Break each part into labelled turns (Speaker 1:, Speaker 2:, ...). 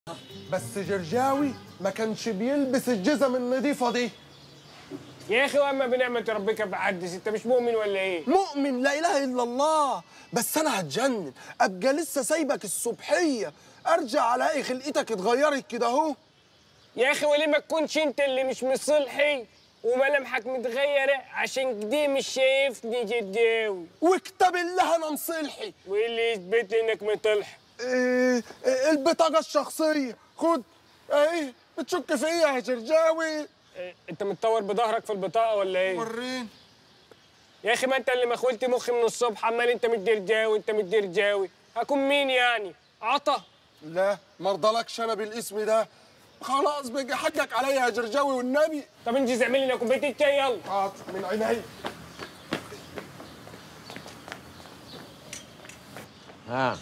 Speaker 1: بس جرجاوي ما كانش بيلبس الجزم النظيفه دي.
Speaker 2: يا اخي واما بنعمه ربك فحدث، انت مش مؤمن ولا ايه؟
Speaker 1: مؤمن، لا اله الا الله. بس انا هتجنن ابقى لسه سايبك الصبحيه ارجع الاقي خلقتك اتغيرت كده اهو.
Speaker 2: يا اخي وليه ما تكونش انت اللي مش مصلحي وملامحك متغيره عشان كده مش شايفني جداوي؟
Speaker 1: وكتاب الله انا مصلحي.
Speaker 2: وايه اللي يثبت لي انك مطلح؟
Speaker 1: البطاقه الشخصيه خد اهي. بتشك في ايه يا جرجاوي؟
Speaker 2: انت متطور بظهرك في البطاقه ولا ايه؟
Speaker 1: وريني
Speaker 2: يا اخي ما انت اللي مخولتي مخي من الصبح، عمال انت متدرجاوي انت متدرجاوي. هكون مين يعني؟ عطا؟
Speaker 1: لا مرضلكش انا بالاسم ده. خلاص بقى حقك عليا يا جرجاوي والنبي.
Speaker 2: طب انجز اعملي لنا كوبايه الشاي يلا.
Speaker 1: حاضر من عيني.
Speaker 3: ها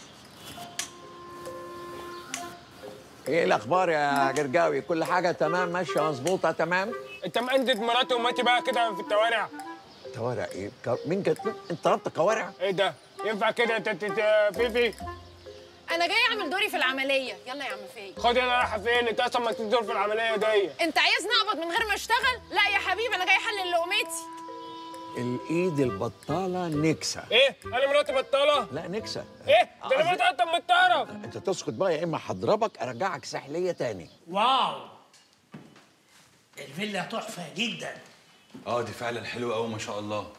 Speaker 3: ايه الاخبار يا جرجاوي؟ كل حاجه تمام ماشيه مظبوطه تمام؟
Speaker 2: انت مأندد مراتي وماتي بقى كده في التوارع؟
Speaker 3: كوارع ايه؟ مين جت؟ انت طلبت كوارع؟
Speaker 2: ايه ده؟ ينفع كده فيفي؟
Speaker 4: انا جاي اعمل دوري في العمليه. يلا يا عم فايق.
Speaker 2: خد يلا رايحه فين؟ انت اصلا ما تدور في العمليه دي.
Speaker 4: انت عايزني اقبض من غير ما اشتغل؟ لا يا حبيبي انا جاي احلل لقمتي.
Speaker 3: الايد البطاله نكسه.
Speaker 2: ايه؟ انا مراتي بطاله؟
Speaker 3: لا نكسه.
Speaker 2: ايه؟ ده انا مراتي اصلا من الطرف.
Speaker 3: انت تسكت بقى يا اما هضربك ارجعك سحليه تاني.
Speaker 5: واو، الفيلا تحفه جدا.
Speaker 6: دي فعلا حلوه قوي ما شاء الله.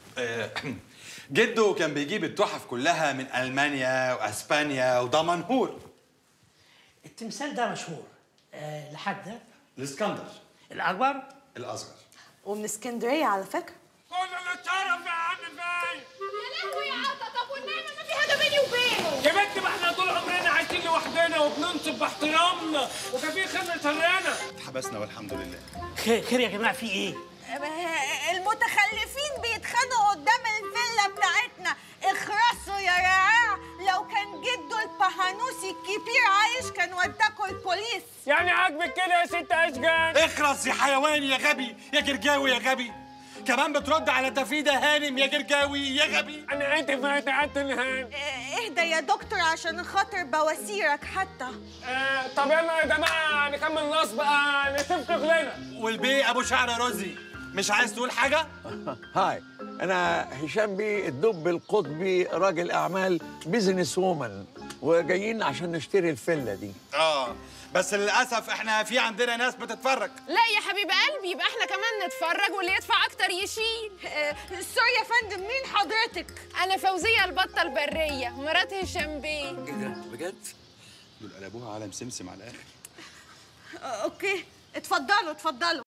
Speaker 6: جده كان بيجيب التحف كلها من المانيا واسبانيا ودمنهور.
Speaker 5: التمثال ده مشهور لحد ده
Speaker 6: الاسكندر
Speaker 5: الاكبر
Speaker 6: الاصغر.
Speaker 7: ومن اسكندريه على فكره.
Speaker 2: كل اللي اتشرف يا عم فايق.
Speaker 4: يا لهوي يا عطا، طب والنعمه ما في حاجه بيني وبينه.
Speaker 2: يا بنت ما احنا طول عمرنا عايشين لوحدنا وبننصب باحترامنا وكان في خدمه سرانا.
Speaker 6: اتحبسنا والحمد لله.
Speaker 5: خير يا جماعه، في ايه؟
Speaker 7: المتخلفين بيتخانقوا قدام الفيلا بتاعتنا. اخرسوا يا رعاع، لو كان جده البهانوسي الكبير عايش كان وداكوا البوليس.
Speaker 2: يعني عاجبك كده يا ست اشجان؟
Speaker 6: اخرس يا حيوان يا غبي يا جرجاوي يا غبي. كمان بترد على تفيدة هانم يا جرجاوي يا غبي.
Speaker 2: انا اسف ما تعبت الهان.
Speaker 7: اهدى يا دكتور عشان خاطر بواسيرك حتى.
Speaker 2: طب يلا يا جماعه نكمل نصب بقى نسيب شغلنا.
Speaker 6: والبيه ابو شعر رزي مش عايز تقول حاجه؟
Speaker 3: هاي انا هشام بيه الدب القطبي، راجل اعمال بيزنس وومن، وجايين عشان نشتري الفيلا دي.
Speaker 6: بس للاسف احنا في عندنا ناس بتتفرج.
Speaker 4: لا يا حبيب قلبي، يبقى احنا كمان نتفرج واللي يدفع اكتر يشيل.
Speaker 7: سوري يا فندم، مين حضرتك؟
Speaker 4: انا فوزيه البطه البريه، مرات هشام بيه.
Speaker 6: ايه ده بجد؟ دول قلبوها عالم سمسم على الاخر.
Speaker 7: اوكي اتفضلوا اتفضلوا.